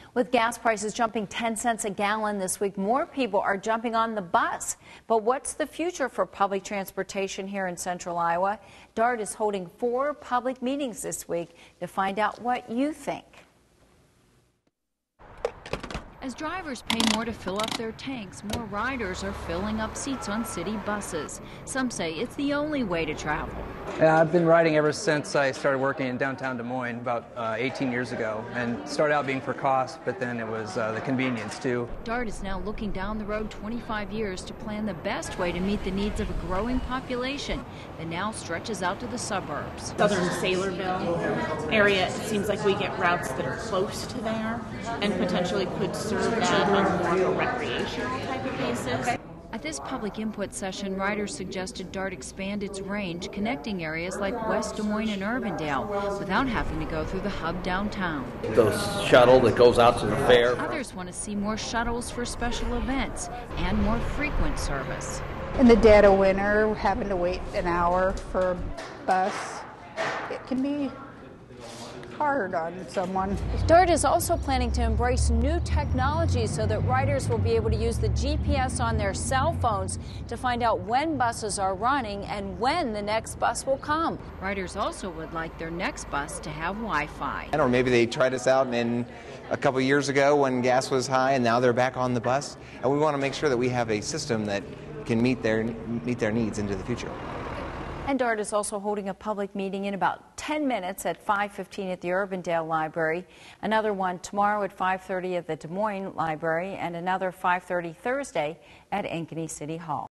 With gas prices jumping 10 cents a gallon this week, more people are jumping on the bus. But what's the future for public transportation here in central Iowa? DART is holding 4 public meetings this week to find out what you think. As drivers pay more to fill up their tanks, more riders are filling up seats on city buses. Some say it's the only way to travel. Yeah, I've been riding ever since I started working in downtown Des Moines about 18 years ago, and started out being for cost, but then it was the convenience too. DART is now looking down the road 25 years to plan the best way to meet the needs of a growing population that now stretches out to the suburbs. Southern Saylorville area, it seems like we get routes that are close to there and potentially could serve that on more of a recreational type of basis. At this public input session, riders suggested DART expand its range, connecting areas like West Des Moines and Urbandale without having to go through the hub downtown. The shuttle that goes out to the fair. Others want to see more shuttles for special events and more frequent service. In the dead of winter, having to wait an hour for a bus, it can be hard on someone. DART is also planning to embrace new technology so that riders will be able to use the GPS on their cell phones to find out when buses are running and when the next bus will come. Riders also would like their next bus to have Wi-Fi. Or maybe they tried us out a couple years ago when gas was high, and now they're back on the bus. And we want to make sure that we have a system that can meet their needs into the future. And DART is also holding a public meeting in about 10 minutes at 5:15 at the Urbandale Library, another one tomorrow at 5:30 at the Des Moines Library, and another 5:30 Thursday at Ankeny City Hall.